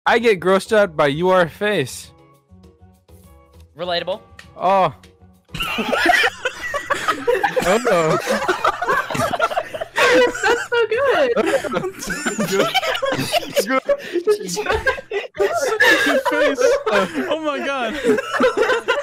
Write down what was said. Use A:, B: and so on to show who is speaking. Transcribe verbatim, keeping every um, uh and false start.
A: I get grossed out by your face.
B: Relatable.
A: Oh. Oh no.
C: That's so good.
A: Good. Good.
D: Good face. Oh my god.